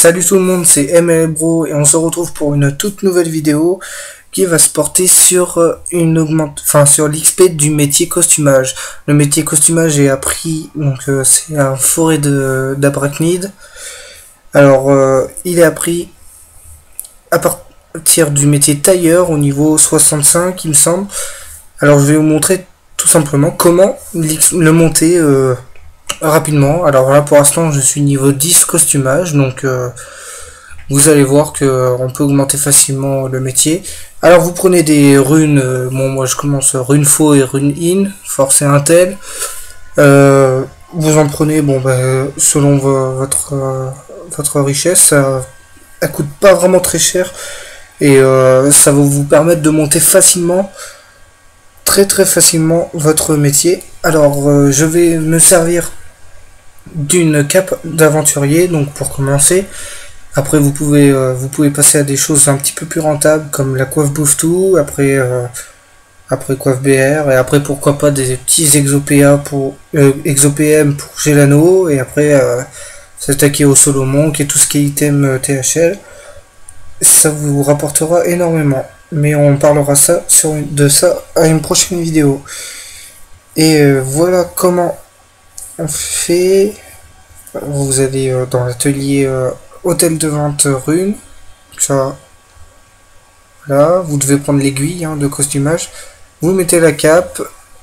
Salut tout le monde, c'est MLBro et on se retrouve pour une toute nouvelle vidéo qui va se porter sur sur l'XP du métier costumage. Le métier costumage est appris, donc c'est un forêt d'Arachnides. Alors il est appris à partir du métier tailleur au niveau 65 il me semble. Alors je vais vous montrer tout simplement comment le monter rapidement. Alors là pour l'instant je suis niveau 10 costumage, donc vous allez voir que on peut augmenter facilement le métier. Alors vous prenez des runes, bon moi je commence rune faux et rune in, force et intel. Vous en prenez selon votre richesse, elle coûte pas vraiment très cher et ça va vous permettre de monter facilement, très facilement votre métier. Alors je vais me servir d'une cape d'aventurier donc pour commencer. Après vous pouvez passer à des choses un petit peu plus rentables comme la coiffe bouffe-tout, après coiffe BR, et après pourquoi pas des petits exopm pour Gelano, et après s'attaquer au Solomon qui est tout ce qui est item THL. Ça vous rapportera énormément, mais on parlera de ça à une prochaine vidéo. Et voilà comment on fait. Vous allez dans l'atelier hôtel de vente rune, ça, là, vous devez prendre l'aiguille de costumage, vous mettez la cape,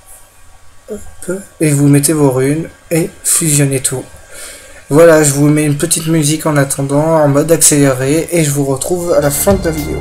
et vous mettez vos runes, et fusionnez tout. Voilà, je vous mets une petite musique en attendant, en mode accéléré, et je vous retrouve à la fin de la vidéo.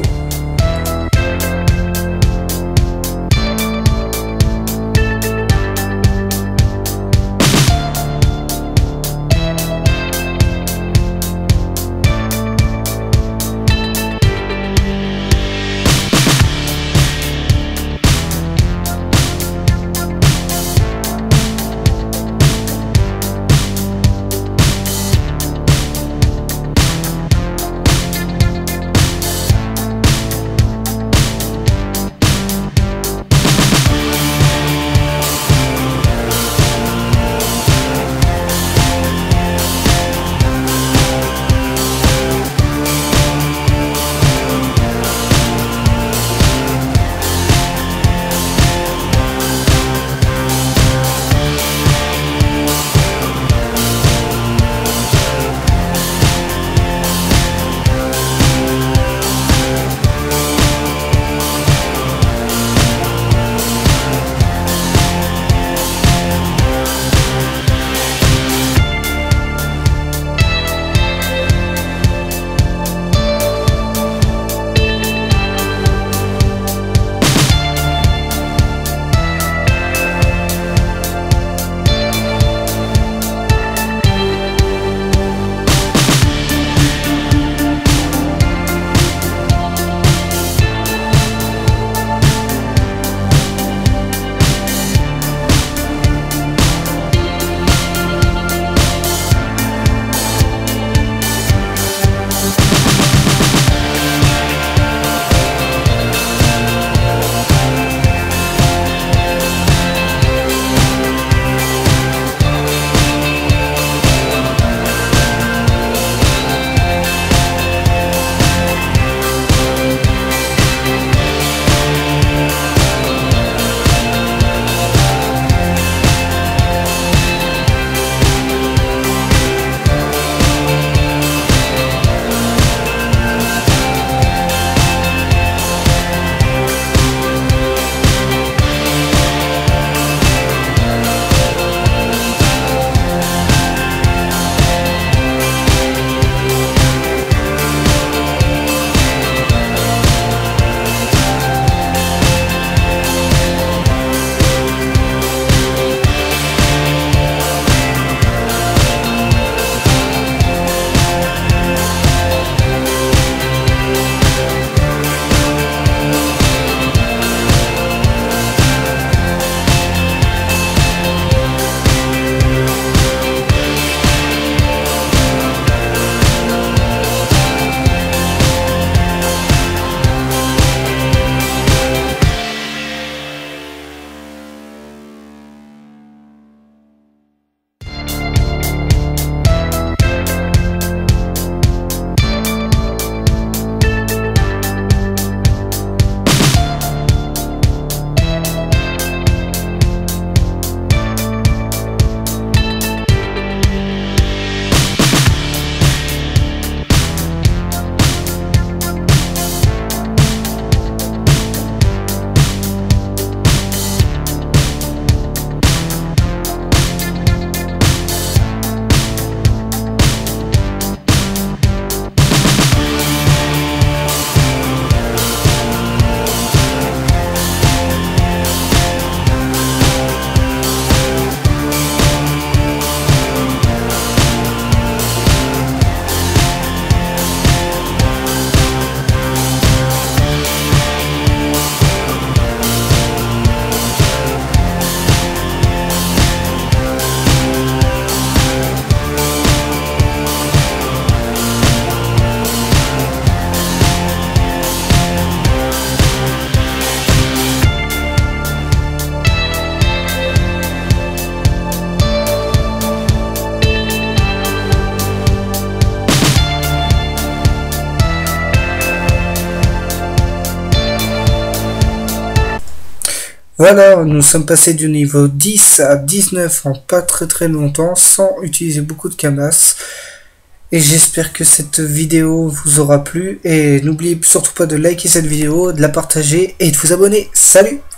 Voilà, nous sommes passés du niveau 10 à 19 en pas très longtemps sans utiliser beaucoup de camas. Et j'espère que cette vidéo vous aura plu. Et n'oubliez surtout pas de liker cette vidéo, de la partager et de vous abonner. Salut!